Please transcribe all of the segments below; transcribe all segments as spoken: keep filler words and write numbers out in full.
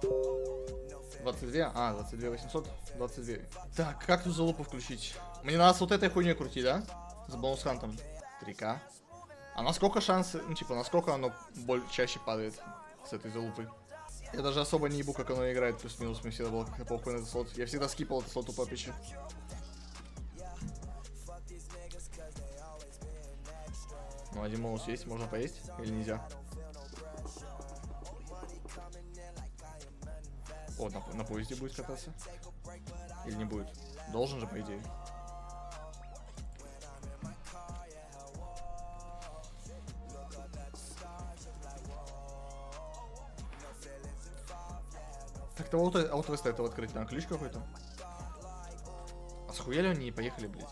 двадцать два? А, двадцать два восемьсот, двадцать два. Так, как тут залупу включить? Мне надо с вот этой хуйней крутить, да? С бонус-хантом. три ка. А насколько шансы, ну типа, насколько оно боль чаще падает с этой залупой? Я даже особо не ебу, как оно играет, плюс-минус, мне всегда было как-то похуй на этот слот. Я всегда скипал этот слот у папича. Ну, один бонус есть, можно поесть или нельзя? О, на, на поезде будет кататься. Или не будет? Должен же, по идее. Так-то вот, а вот веста этого открыть на ключ какой-то. А схуяли они и поехали, блядь.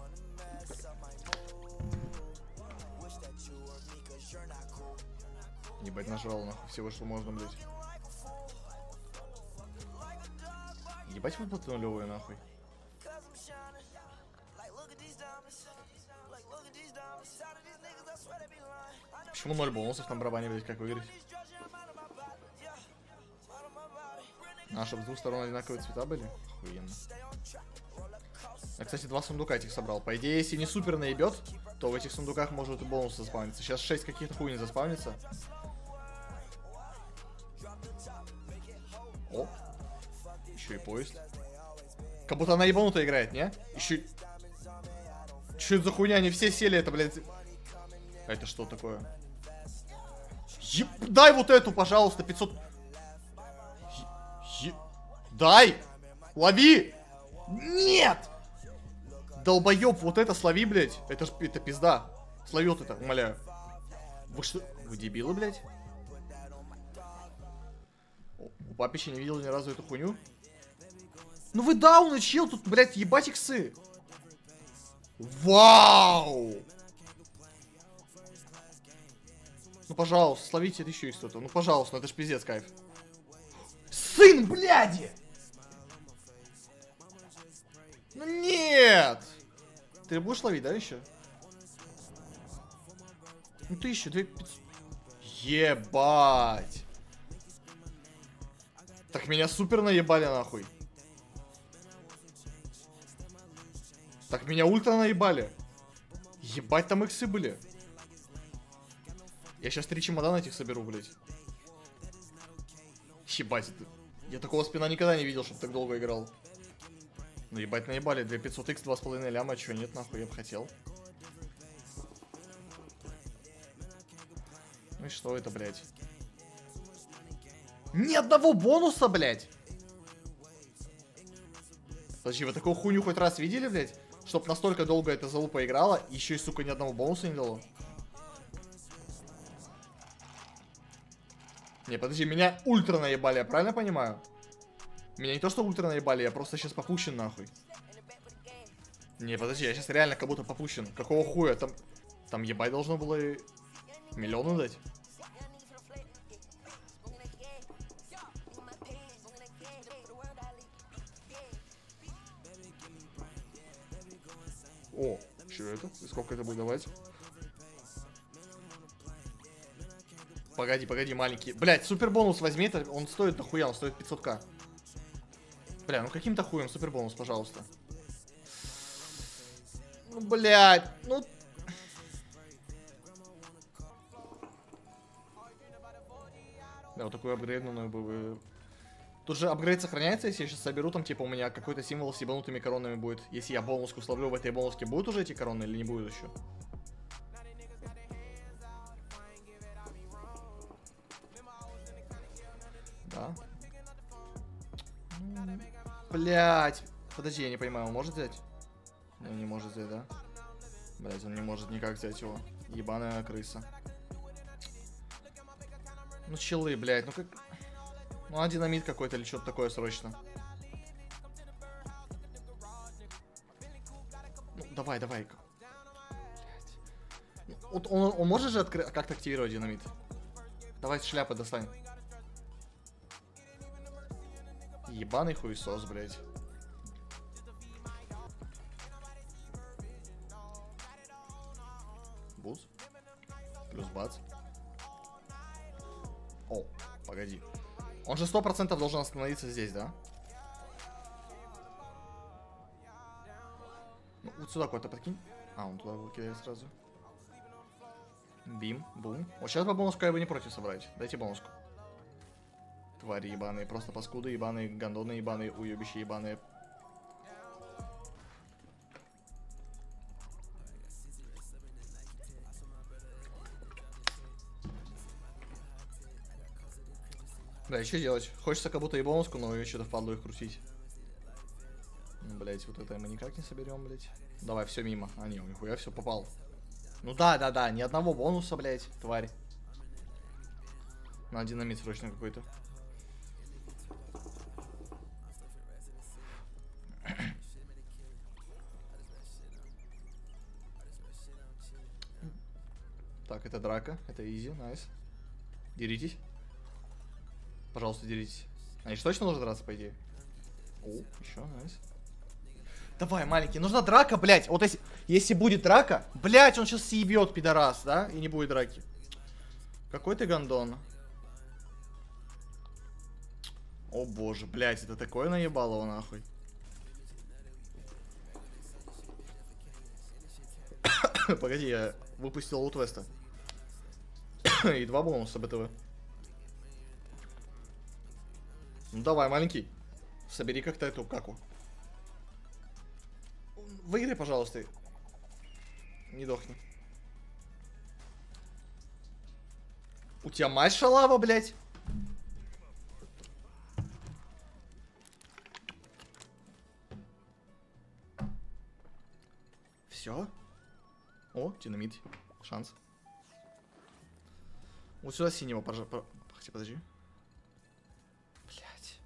Ебать, нажрал нахуй всего, что можно, блядь. Ебать, выплаты нулевые, нахуй. Почему ноль бонусов на барабане, блядь, как выиграть? А, чтобы с двух сторон одинаковые цвета были? Охуенно. Я, кстати, два сундука этих собрал. По идее, если не супер наебет, то в этих сундуках может и бонус заспавниться. Сейчас шесть каких-то хуй не заспавнится. О, еще и поезд. Как будто она ебануто играет, не? Еще... Че это за хуйня? Они все сели, это, блядь... А это что такое? Еб... Дай вот эту, пожалуйста, пятьсот... Е... Дай! Лови! Нет! Долбоеб, вот это слови, блядь. Это ж это пизда. Слови вот это, умоляю. Вы что? Вы дебилы, блядь? У папича не видел ни разу эту хуйню. Ну вы дауны, чел, тут, блядь, ебать иксы. Вау! Ну, пожалуйста, словите это еще и что-то. Ну, пожалуйста, ну это ж пиздец, кайф. Сын, бляди! Ну нет! Ты будешь ловить, да, еще? Ну ты еще, две пятьсот. Ебать! Так меня супер наебали, нахуй. Так меня ультра наебали. Ебать, там иксы были. Я сейчас три чемодана этих соберу, блядь. Ебать, это... Я такого спина никогда не видел, чтобы так долго играл. Ну ебать, наебали. две пятьсот икс, два с половиной ляма. Чего нет, нахуй, я бы хотел. Ну и что это, блядь? Ни одного бонуса, блядь! Подожди, вы такую хуйню хоть раз видели, блядь? Чтоб настолько долго эта залупа играла, еще и, сука, ни одного бонуса не дало. Не, подожди, меня ультра наебали, я правильно понимаю? Меня не то что ультра наебали, я просто сейчас попущен, нахуй. Не, подожди, я сейчас реально как будто попущен. Какого хуя? Там, там ебать должно было и миллионы дать. О, что это? И сколько это будет давать? Погоди, погоди, маленький. Блять, супер бонус возьми, это он стоит нахуя, он стоит пятьсот ка. Бля, ну каким-то хуем супер бонус, пожалуйста. Ну, блядь, ну... Да, вот такой апгрейд, ну, бы... Тут же апгрейд сохраняется, если я сейчас соберу, там, типа, у меня какой-то символ с ебанутыми коронами будет. Если я бонуску словлю в этой бонуске, будут уже эти короны или не будет еще? Да. Блять. Подожди, я не понимаю, он может взять? Ну, не может взять, да? Блять, он не может никак взять его. Ебаная крыса. Ну, челы, блять, ну как... Ну, а динамит какой-то или что-то такое срочно. Ну, давай, давай. Вот он, он может же откры... как-то активировать динамит? Давай шляпы достань. Ебаный хуесос, блядь. Буз. Плюс бац. О, погоди. Он же сто процентов должен остановиться здесь, да? Ну, вот сюда куда-то подкинь. А, он туда его кидает сразу. Бим, бум. Вот сейчас бы бонуску я бы не против собрать. Дайте бонуску. Твари ебаные, просто паскуды ебаные, гандоны ебаные, уебища ебаные. Да, что делать? Хочется как будто и бонуску, но еще-то впадло их крутить. Ну, блять, вот это мы никак не соберем, блять. Давай, все мимо. А, не, нихуя, все попал. Ну да, да, да, ни одного бонуса, блять, тварь. На динамит срочно какой-то. Так, это драка, это изи, найс. Деритесь. Пожалуйста, деритесь. Они же точно нужно драться, по идее? О, еще, найс. Давай, маленький, нужна драка, блядь. Вот если, если будет драка, блядь, он сейчас съебет, пидорас, да? И не будет драки. Какой ты гандон. О боже, блядь, это такое наебалово, нахуй. Погоди, я выпустил Лутвеста. И два бонуса БТВ. Ну давай, маленький. Собери как-то эту каку. Выиграй, пожалуйста. Не дохни. У тебя мать шалава, блядь. Все. О, динамит. Шанс. Вот сюда синего, пожалуйста. Подожди, подожди. Блядь.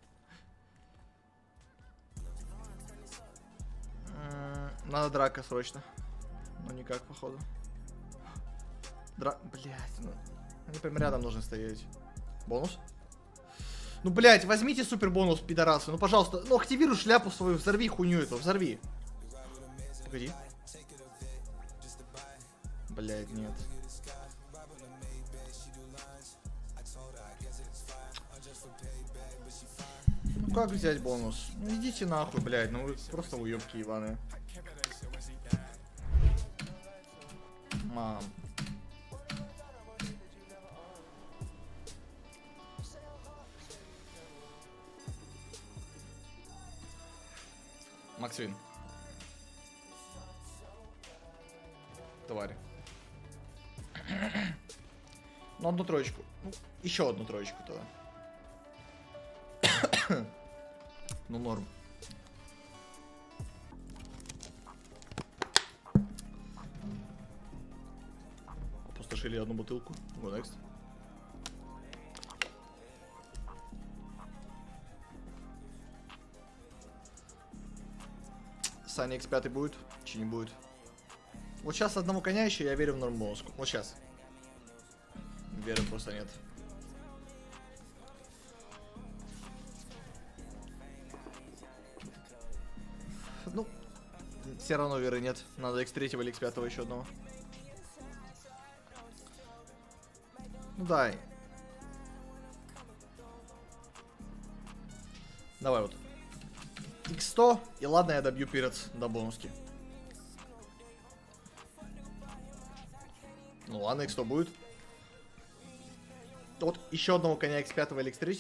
Надо драка срочно. Ну никак, походу. Дра... Блядь, ну... Они прям рядом должны стоять. Бонус? Ну, блядь, возьмите супер бонус, пидорасы. Ну, пожалуйста, ну, активируй шляпу свою, взорви хуйню эту, взорви. Погоди. Блядь, нет. Ну, как взять бонус? Ну, идите нахуй, блядь, ну вы просто уёбки ебаные. Мам. Максвин. Тварь. Ну, одну троечку. Ну, еще одну троечку тогда. Ну, норм. Опустошили одну бутылку. Go next. Саня икс пять будет? Чи не будет? Вот сейчас одного коня еще, я верю в нормбонуску. Вот сейчас. Веры просто нет. Ну, все равно веры нет. Надо икс три или икс пять еще одного. Ну дай. Давай вот. икс сто, и ладно, я добью перец до бонуски. Ну ладно, икс сто будет. Вот еще одного коня икс пять или икс три.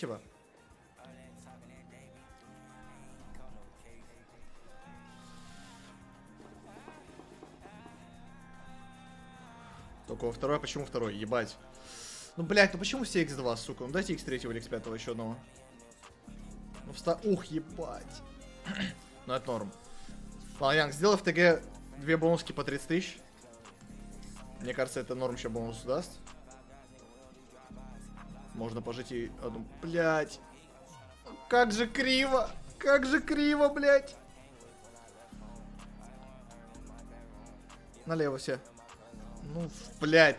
Только во второй, а почему второй? Ебать. Ну, блядь, ну почему все икс два, сука? Ну дайте икс три или икс пять еще одного. Ну, вста... Ух, ебать. Ну, это норм. Ладно, Янг, сделай в ТГ две бонуски по тридцать тысяч. Мне кажется, это норм еще бонус даст. Можно пожить и одну... Блядь. Как же криво. Как же криво, блядь. Налево все. Ну, блядь.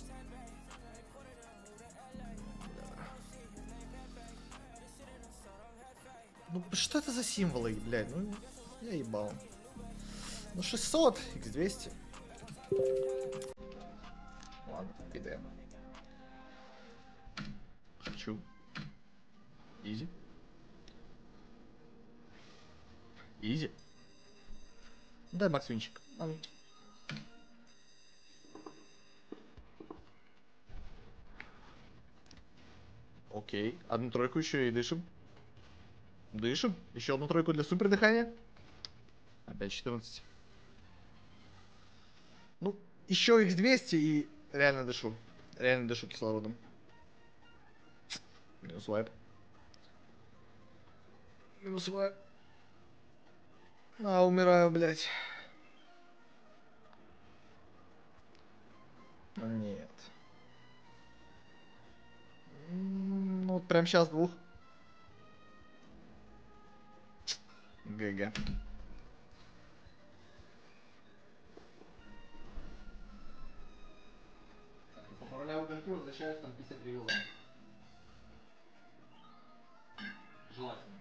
Ну, что это за символы, блядь? Ну, я ебал. Ну, шестьсот, икс двести. Ладно, пидем. Шучу. Изи. Дай Максвинчик. Окей. Одну тройку еще и дышим. Дышим. Еще одну тройку для супер дыхания. Опять четырнадцать. Ну, еще их двести и реально дышу. Реально дышу кислородом. Минус вайп. Минус вайп. А, умираю, блядь. Нет. Ну, вот прям сейчас двух. ГГ. Поправляю гонку, возвращаюсь, там пятьдесят три вилла. Желательно.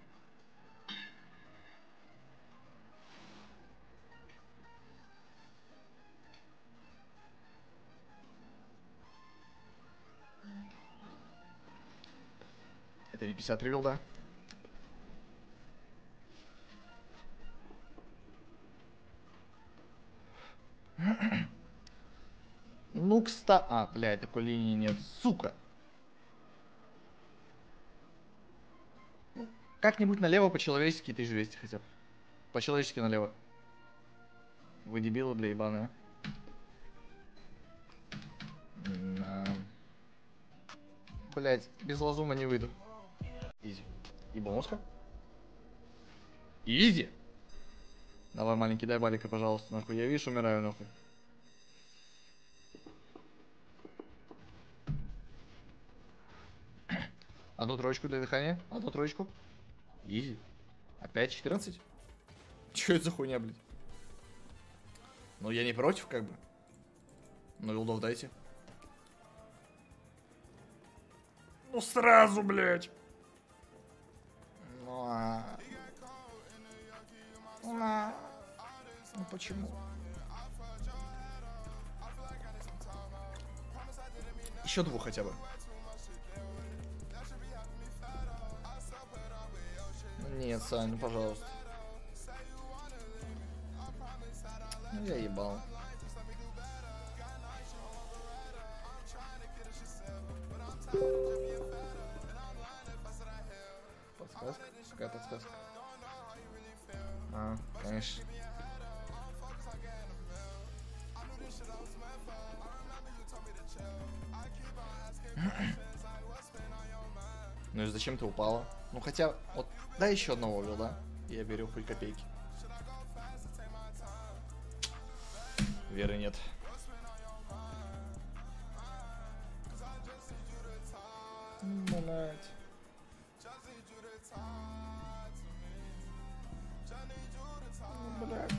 Это не пятьдесят три вилда. Ну, кста... А, блядь, такой линии нет. Сука. Как-нибудь налево по-человечески тысяча двести хотя бы. По-человечески налево. Вы дебилы, бля, ебаные. Блять, без лазума не выйду. Изи. И бонуска. Изи. Давай, маленький, дай балика, пожалуйста, нахуй. Я, видишь, умираю, нахуй. Одну троечку для дыхания. Одну троечку. Изи. Опять четырнадцать? Че это за хуйня, блядь? Ну, я не против, как бы. Ну, вилдов дайте. Ну, сразу, блядь. Ну, а... Ну, ну почему? Еще двух хотя бы. Нет, Сань, ну пожалуйста. Ну я ебал. Подсказка? Какая подсказка? А, конечно. Ну и зачем ты упала? Ну хотя, вот, дай еще одного вил, да? Я беру хоть копейки. Веры нет. Блять. Блять.